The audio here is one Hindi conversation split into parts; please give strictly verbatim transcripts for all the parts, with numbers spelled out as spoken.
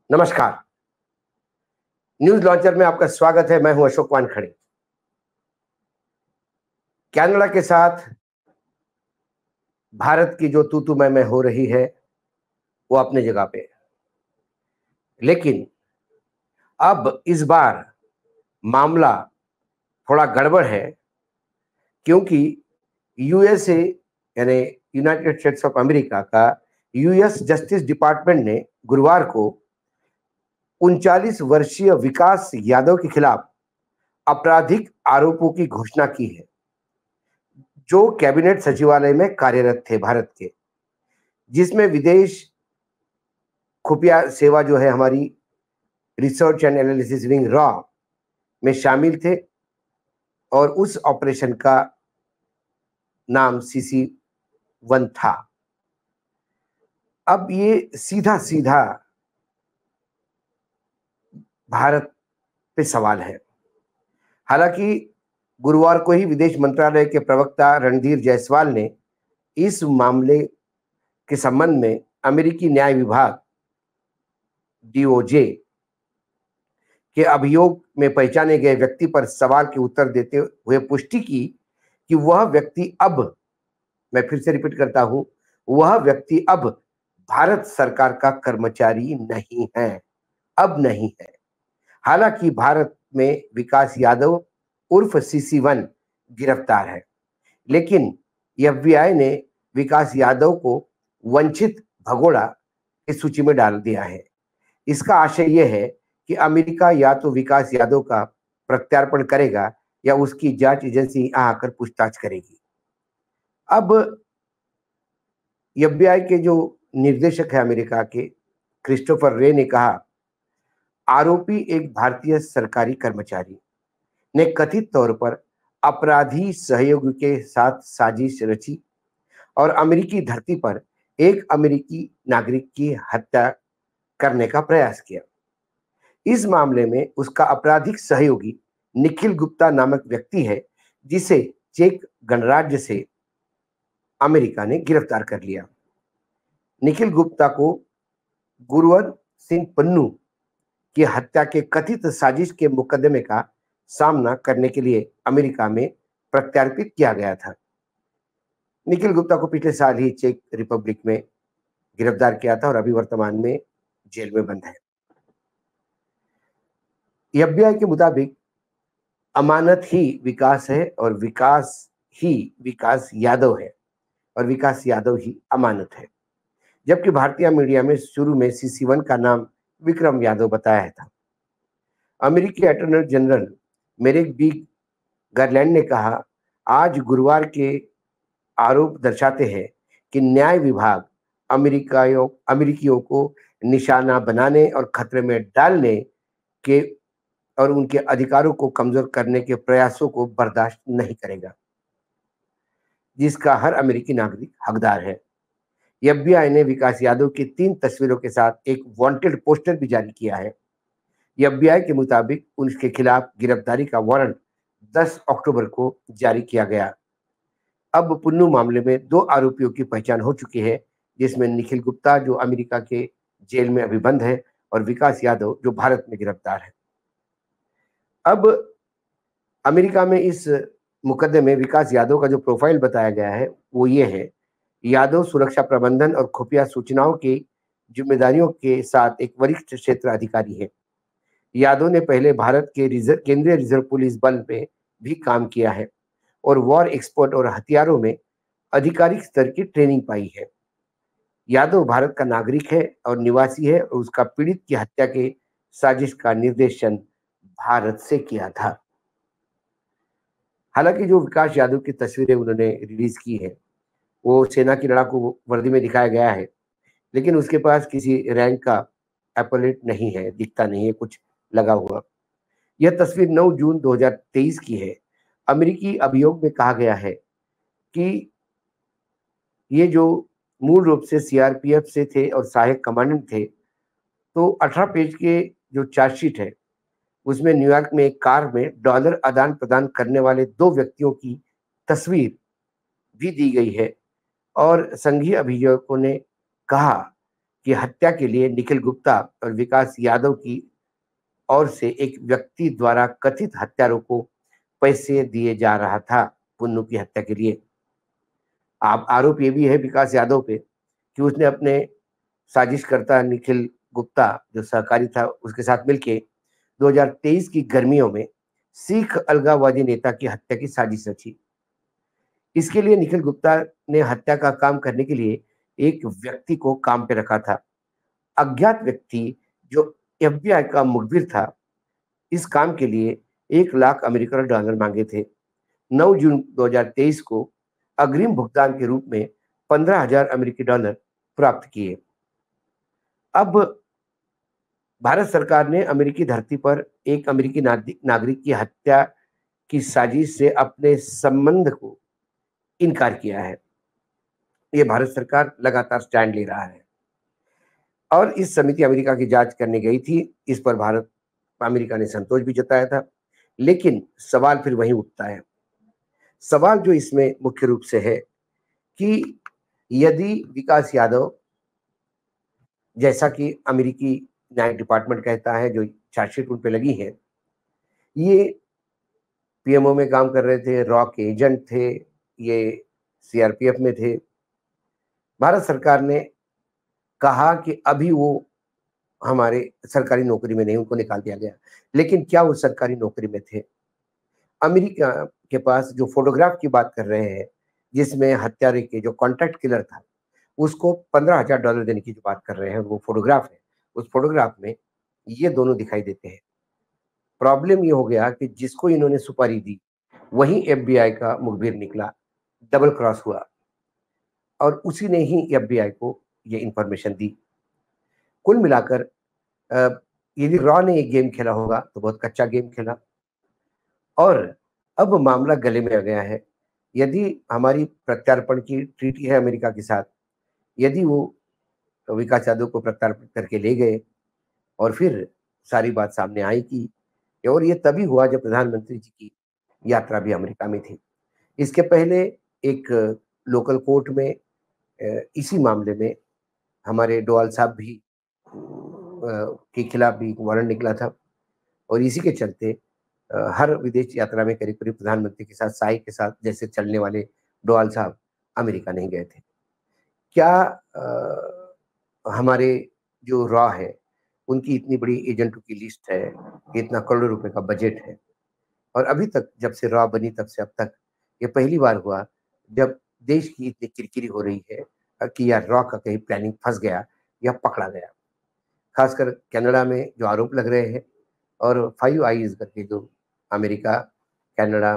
नमस्कार। न्यूज लॉन्चर में आपका स्वागत है। मैं हूं अशोक वानखड़े। कनाडा के साथ भारत की जो तू तू मैं मैं हो रही है वो अपनी जगह पे है, लेकिन अब इस बार मामला थोड़ा गड़बड़ है, क्योंकि यूएसए यानी यूनाइटेड स्टेट्स ऑफ अमेरिका का यूएस जस्टिस डिपार्टमेंट ने गुरुवार को उनचालीस वर्षीय विकास यादव के खिलाफ आपराधिक आरोपों की घोषणा की है, जो कैबिनेट सचिवालय में कार्यरत थे भारत के, जिसमें विदेश खुफिया सेवा जो है हमारी रिसर्च एंड एनालिसिस विंग रॉ में शामिल थे, और उस ऑपरेशन का नाम सीसी वन था। अब ये सीधा सीधा भारत पे सवाल है। हालांकि गुरुवार को ही विदेश मंत्रालय के प्रवक्ता रणधीर जायसवाल ने इस मामले के संबंध में अमेरिकी न्याय विभाग डीओजे के अभियोग में पहचाने गए व्यक्ति पर सवाल के उत्तर देते हुए पुष्टि की कि वह व्यक्ति अब, मैं फिर से रिपीट करता हूं, वह व्यक्ति अब भारत सरकार का कर्मचारी नहीं है, अब नहीं है। हालांकि भारत में विकास यादव उर्फ सीसी वन गिरफ्तार है, लेकिन एफबीआई ने विकास यादव को वंचित भगोड़ा की सूची में डाल दिया है। इसका आशय यह है कि अमेरिका या तो विकास यादव का प्रत्यार्पण करेगा या उसकी जांच एजेंसी यहाँ आकर पूछताछ करेगी। अब एफबीआई के जो निर्देशक है अमेरिका के, क्रिस्टोफर रे ने कहा, आरोपी एक भारतीय सरकारी कर्मचारी ने कथित तौर पर अपराधी सहयोगी के साथ साजिश रची और अमेरिकी धरती पर एक अमेरिकी नागरिक की हत्या करने का प्रयास किया। इस मामले में उसका आपराधिक सहयोगी निखिल गुप्ता नामक व्यक्ति है, जिसे चेक गणराज्य से अमेरिका ने गिरफ्तार कर लिया। निखिल गुप्ता को गुरवंत सिंह पन्नू की हत्या के कथित साजिश के मुकदमे का सामना करने के लिए अमेरिका में प्रत्यार्पित किया गया था। निखिल गुप्ता को पिछले साल ही चेक रिपब्लिक में गिरफ्तार किया था और अभी वर्तमान में जेल में बंद है। एफबीआई के मुताबिक अमानत ही विकास है और विकास ही विकास यादव है और विकास यादव ही अमानत है, जबकि भारतीय मीडिया में शुरू में सीसी वन का नाम विक्रम यादव बताया था। अमेरिकी attorney general Merrick B Garland ने कहा, आज गुरुवार के आरोप दर्शाते हैं कि न्याय विभाग अमेरिकाओं अमेरिकियों को निशाना बनाने और खतरे में डालने के और उनके अधिकारों को कमजोर करने के प्रयासों को बर्दाश्त नहीं करेगा, जिसका हर अमेरिकी नागरिक हकदार है। एफबीआई ने विकास यादव की तीन तस्वीरों के साथ एक वांटेड पोस्टर भी जारी किया है। एफबीआई के मुताबिक उनके खिलाफ गिरफ्तारी का वारंट दस अक्टूबर को जारी किया गया। अब पुन्नू मामले में दो आरोपियों की पहचान हो चुकी है, जिसमें निखिल गुप्ता जो अमेरिका के जेल में अभी बंद है और विकास यादव जो भारत में गिरफ्तार है। अब अमेरिका में इस मुकदमे में विकास यादव का जो प्रोफाइल बताया गया है वो ये है, यादव सुरक्षा प्रबंधन और खुफिया सूचनाओं की जिम्मेदारियों के साथ एक वरिष्ठ क्षेत्र अधिकारी है। यादव ने पहले भारत के रिजर्व केंद्रीय रिजर्व पुलिस बल में भी काम किया है और वॉर एक्सपर्ट और हथियारों में आधिकारिक स्तर की ट्रेनिंग पाई है। यादव भारत का नागरिक है और निवासी है और उसका पीड़ित की हत्या के साजिश का निर्देशन भारत से किया था। हालांकि जो विकास यादव की तस्वीरें उन्होंने रिलीज की है वो सेना की लड़ाकू वर्दी में दिखाया गया है, लेकिन उसके पास किसी रैंक का एपोलेट नहीं है, दिखता नहीं है कुछ लगा हुआ। यह तस्वीर नौ जून दो हज़ार तेईस की है। अमेरिकी अभियोग में कहा गया है कि ये जो मूल रूप से सीआरपीएफ से थे और सहायक कमांडेंट थे, तो अठारह पेज के जो चार्जशीट है उसमें न्यूयॉर्क में एक कार में डॉलर आदान प्रदान करने वाले दो व्यक्तियों की तस्वीर भी दी गई है और संघीय अभियोजकों ने कहा कि हत्या के लिए निखिल गुप्ता और विकास यादव की ओर से एक व्यक्ति द्वारा कथित हत्यारों को पैसे दिए जा रहा था पुन्नू की हत्या के लिए। आप आरोप ये भी है विकास यादव पे कि उसने अपने साजिशकर्ता निखिल गुप्ता जो सहकारी था उसके साथ मिलके दो हज़ार तेईस की गर्मियों में सिख अलगाववादी नेता की हत्या की साजिश रची। इसके लिए निखिल गुप्ता ने हत्या का काम करने के लिए एक व्यक्ति को काम पे रखा था। अज्ञात व्यक्ति जो एफबीआई का मुखबिर था, इस काम के लिए एक लाख अमेरिकन डॉलर मांगे थे। नौ जून दो हज़ार तेईस को अग्रिम भुगतान के रूप में पंद्रह हज़ार अमेरिकी डॉलर प्राप्त किए। अब भारत सरकार ने अमेरिकी धरती पर एक अमेरिकी नागरिक की हत्या की साजिश से अपने संबंध को इनकार किया है। ये भारत सरकार लगातार स्टैंड ले रहा है और इस समिति अमेरिका की जांच करने गई थी। इस पर भारत अमेरिका ने संतोष भी जताया था, लेकिन सवाल फिर वही उठता है। सवाल जो इसमें मुख्य रूप से है कि यदि विकास यादव, जैसा कि अमेरिकी न्याय डिपार्टमेंट कहता है, जो चार्जशीट उन पे लगी है, ये पीएमओ में काम कर रहे थे, रॉ के एजेंट थे, ये सीआरपीएफ में थे। भारत सरकार ने कहा कि अभी वो हमारे सरकारी नौकरी में नहीं, उनको निकाल दिया गया। लेकिन क्या वो सरकारी नौकरी में थे? अमेरिका के पास जो फोटोग्राफ की बात कर रहे हैं, जिसमें हत्यारे के जो कॉन्ट्रैक्ट किलर था, उसको पंद्रह हज़ार डॉलर देने की जो बात कर रहे हैं, वो फोटोग्राफ है। उस फोटोग्राफ में ये दोनों दिखाई देते हैं। प्रॉब्लम ये हो गया कि जिसको इन्होंने सुपारी दी, वही एफबीआई का मुखबिर निकला, डबल क्रॉस हुआ और उसी ने ही एफबीआई को ये इंफॉर्मेशन दी। कुल मिलाकर अ, यदि रॉ ने ये गेम खेला होगा तो बहुत कच्चा गेम खेला और अब मामला गले में आ गया है। यदि हमारी प्रत्यार्पण की ट्रीटी है अमेरिका के साथ, यदि वो विकास यादव को प्रत्यार्पण करके ले गए और फिर सारी बात सामने आई कि और ये तभी हुआ जब प्रधानमंत्री जी की यात्रा भी अमेरिका में थी। इसके पहले एक लोकल कोर्ट में अ, इसी मामले में हमारे डोवाल साहब भी अ, के खिलाफ भी वारंट निकला था और इसी के चलते अ, हर विदेश यात्रा में करीब-करीब प्रधानमंत्री के साथ, शाही के साथ जैसे चलने वाले डोवाल साहब अमेरिका नहीं गए थे। क्या अ, हमारे जो रॉ है, उनकी इतनी बड़ी एजेंटों की लिस्ट है, इतना करोड़ों रुपए का बजट है और अभी तक जब से रॉ बनी तब से अब तक ये पहली बार हुआ जब देश की इतनी किरकिरी हो रही है अ, कि यार रॉ का कहीं प्लानिंग फँस गया या पकड़ा गया। खासकर कनाडा में जो आरोप लग रहे हैं और फाइव आईज़ करके जो America, Canada,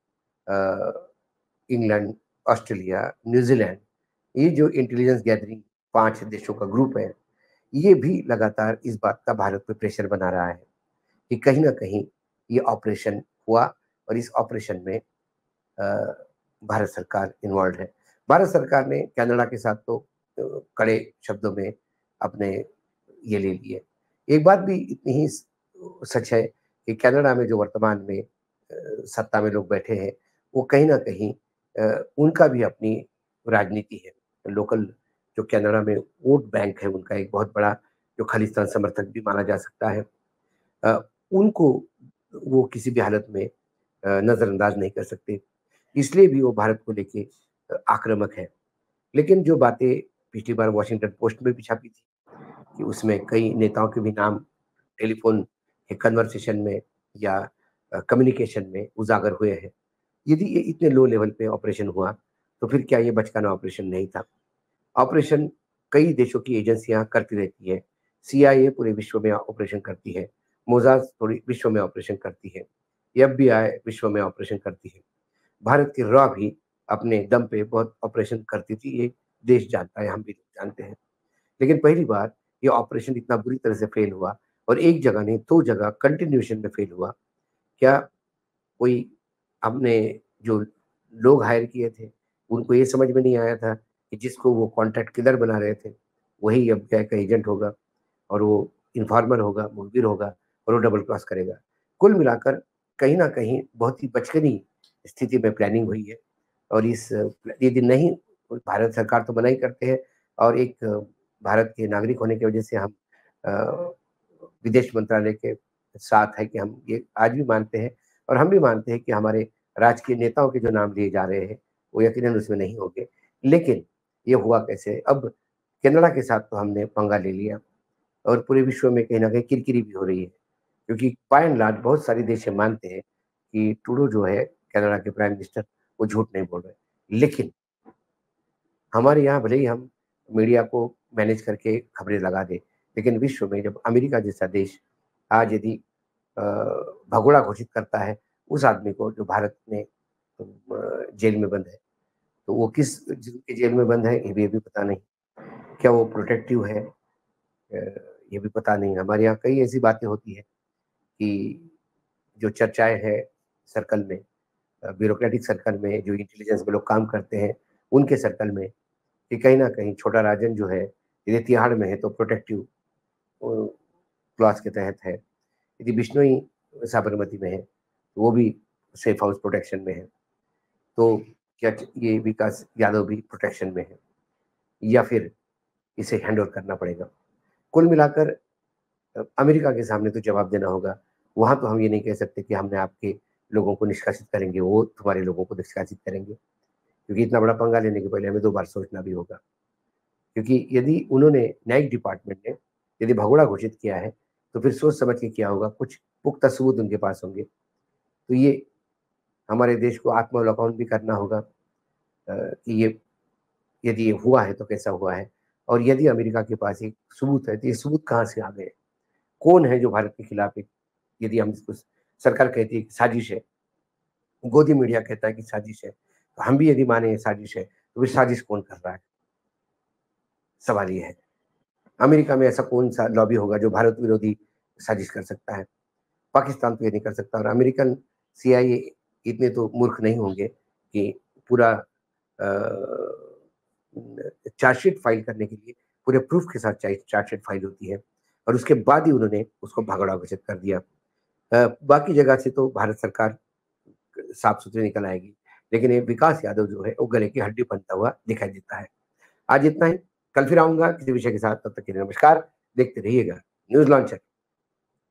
uh, England, Australia, New Zealand, ये जो इंटेलिजेंस गैदरिंग पाँच देशों का ग्रुप है, ये भी लगातार इस बात का भारत पे प्रेशर बना रहा है कि कहीं न कहीं ये ऑपरेशन हुआ और इस ऑपरेशन में अ, भारत सरकार इन्वॉल्व्ड है। भारत सरकार ने कनाडा के साथ तो अ, कड़े शब्दों में अपने ये ले लिए। एक बात भी इतनी ही स सच है कि कनाडा में जो वर्तमान में अ, सत्ता में लोग बैठे हैं, वो कहीं न कहीं अ, उनका भी अपनी राजनीति है। लोकल जो कनाडा में वोट बैंक है, उनका एक बहुत बड़ा जो खालिस्तान समर्थक भी माना जा सकता है। अ, उनको वो किसी भी हालत में अ, नज़रअंदाज नहीं कर सकते। इसलिए भी वो भारत को लेके अ, आक्रामक है। लेकिन जो बातें पिछली बार वॉशिंगटन पोस्ट में भी छपी थी कि उसमें कई नेताओं के भी नाम टेलीफ़ोन के कन्वर्सेशन में या अ, कम्युनिकेशन में उजागर हुए हैं। यदि ये इतने लो लेवल पे ऑपरेशन हुआ, तो फिर क्या ये बचकाना ऑपरेशन नहीं था? ऑपरेशन कई देशों की एजेंसियाँ करती रहती है। सीआईए पूरे विश्व में ऑपरेशन करती है। मोसाद पूरी विश्व में ऑपरेशन करती है। एफबीआई विश्व में ऑपरेशन करती है। भारत की रॉ भी अपने दम पे बहुत ऑपरेशन करती थी, ये देश जानता है, हम भी जानते हैं। लेकिन पहली बार ये ऑपरेशन इतना बुरी तरह से फेल हुआ और एक जगह नहीं, दो जगह कंटिन्यूएशन में फेल हुआ। क्या कोई हमने जो लोग हायर किए थे, उनको ये समझ में नहीं आया था कि जिसको वो कॉन्ट्रैक्ट किलर बना रहे थे, वही एफबीआई का एजेंट होगा और वो इन्फॉर्मर होगा, मुखबिर होगा और वो डबल क्रॉस करेगा। कुल मिलाकर कहीं न कहीं बहुत ही बचकानी स्थिति में प्लानिंग हुई है और इस यदि नहीं, भारत सरकार तो मना ही करते हैं और एक भारत के नागरिक होने की वजह से हम अ, विदेश मंत्रालय के साथ है कि हम ये आज भी मानते हैं और हम भी मानते हैं कि हमारे राजकीय नेताओं के जो नाम लिए जा रहे हैं, वो यकीनन उसमें नहीं होंगे। लेकिन ये हुआ कैसे? अब कनाडा के साथ तो हमने पंगा ले लिया और पूरे विश्व में कहीं न कहीं किरकिरी भी हो रही है, क्योंकि बाय एंड लार्ज बहुत सारे देश ये मानते हैं कि ट्रूडो जो है कनाडा के प्राइम मिनिस्टर, वो झूठ नहीं बोल रहे। लेकिन हमारे यहाँ भले ही हम मीडिया को मैनेज करके खबरें लगा दें, लेकिन विश्व में जब अमेरिका जैसा देश आज यदि अ, भगोड़ा घोषित करता है उस आदमी को जो भारत में अ, जेल में बंद है, तो वो किस जुर्म की जेल में बंद है ये भी अभी पता नहीं। क्या वो प्रोटेक्टिव है? अ, ये भी पता नहीं। हमारे यहाँ कई ऐसी बातें होती हैं कि जो चर्चाएँ हैं सर्कल में, अ, ब्यूरोक्रेटिक सर्कल में, जो इंटेलिजेंस में लोग काम करते हैं, उनके सर्कल में, कि कहीं न कहीं छोटा राजन जो है, यदि तिहाड़ में है तो प्रोटेक्टिव अ, क्लॉज़ के तहत है। यदि बिश्नोई साबरमती में है, तो वो भी सेफ हाउस प्रोटेक्शन में है। तो क्या च ये विकास यादव भी प्रोटेक्शन में है या फिर इसे हैंडओवर करना पड़ेगा? कुल मिलाकर अ, अमेरिका के सामने तो जवाब देना होगा। वहाँ तो हम ये नहीं कह सकते कि हमने आपके लोगों को निष्कासित करेंगे, वो तुम्हारे लोगों को निष्कासित करेंगे। क्योंकि इतना बड़ा पंगा लेने के पहले हमें दो बार सोचना भी होगा। क्योंकि यदि उन्होंने न्यायिक डिपार्टमेंट ने यदि भगोड़ा घोषित किया है, तो फिर सोच समझ के किया होगा, कुछ पुख्ता सबूत उनके पास होंगे। तो ये हमारे देश को आत्मावलोकन भी करना होगा अ, कि ये यदि ये हुआ है तो कैसा हुआ है? और यदि अमेरिका के पास एक सबूत है, तो ये सबूत कहाँ से आ गए? कौन है जो भारत के खिलाफ एक यदि हम इसको सरकार कहती है कि साजिश है, गोदी मीडिया कहता है कि साजिश है, तो हम भी यदि माने ये साजिश है, तो फिर साजिश कौन कर रहा है? सवाल ये है। अमेरिका में ऐसा कौन-सा लॉबी होगा जो भारत विरोधी साजिश कर सकता है? पाकिस्तान तो ये नहीं कर सकता और अमेरिकन सीआईए इतने तो मूर्ख नहीं होंगे कि पूरा अ, चार्जशीट फाइल करने के लिए पूरे प्रूफ के साथ चाइ चार्जशीट फाइल होती है और उसके बाद ही उन्होंने उसको भगोड़ा घोषित कर दिया। अ, बाकी जगह से तो भारत सरकार साफ-सुथरी निकल आएगी, लेकिन ये विकास यादव जो है, वो गले की हड्डी बनता हुआ दिखाई देता है। आज इतना ही, कल फिर आऊँगा किसी विषय के साथ, तब तक के लिए नमस्कार। देखते रहिएगा न्यूज़ लॉन्चर।